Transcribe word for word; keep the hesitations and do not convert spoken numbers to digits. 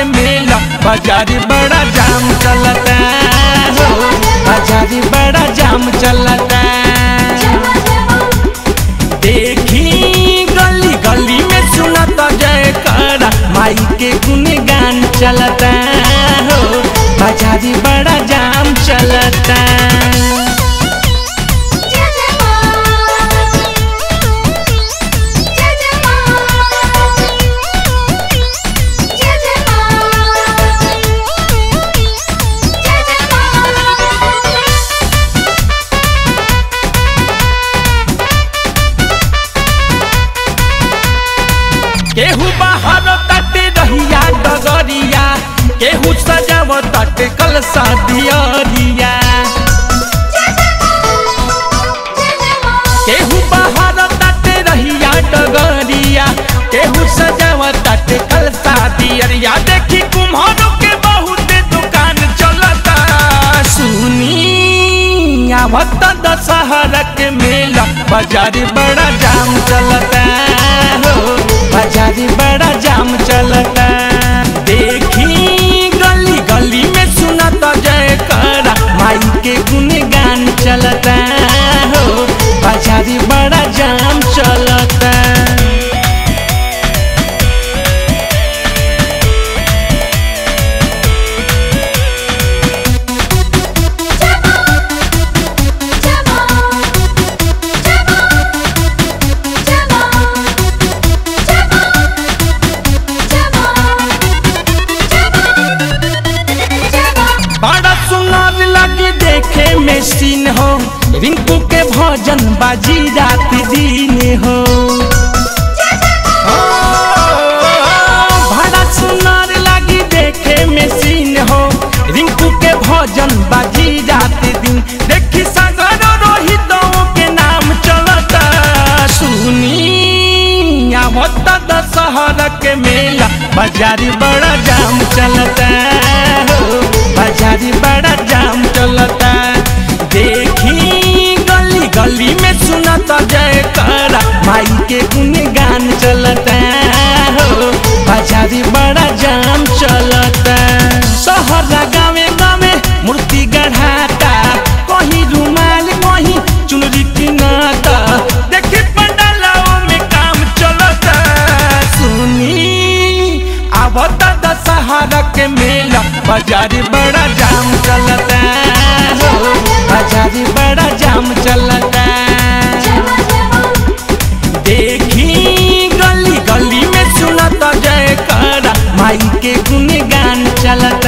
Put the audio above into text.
मेला बाजारी बड़ा जाम चलता हो, बाजारी बड़ा जाम चलता। देखी गली गली में सुनता जयकारा माई के गुणगान चलता हो, बाजारी बड़ा जाम चलता। केहू बाहर तट रहिया डगरिया, केहू सजाव तट कलसा दियरिया। केहू बाहर तट रहिया डगरिया, केहू सजाव तट कलसा दियरिया। देखी कुम्हारों के बहुत दुकान चलता, सुनी आवत दशहरा के मेला बाजारी बड़ा जाम चलता हो, बाजारी बड़ा जाम चलता। देखी गली गली में सुनता जयकारा माई के गुणगान चलता हो, बाजारी बड़ा जाम चलता। बड़ा सुनार लगी देखे में सीन हो, रिंकू के भजन बाजी रात दिन हो। बड़ा सुनार लगी देखे में सीन हो, रिंकू के भजन बाजी रात दिन। देखी सागर रोहितों के नाम चलता, सुनी आवत दशहरा के मेला बाजारी बड़ा जाम चलता हो, बाजारी बड़ा जाम चलता। देखी गली गली में सुनता जयकारा माई के गुणगान चलता हो, बाजारी बड़ा जाम चलता। शहर गावे गावे मूर्ति गढ़ाता, कहीं रुमाल कहीं चुनरी किनाता। देखी पंडालों में काम चलता, सुनी आवत दशहरा के मेला बाजारी बड़ा जाम चलता हो, बाजारी बड़ा जाम चलता। देखी गली गली में सुनता जयकारा माई के गुणगान चलता।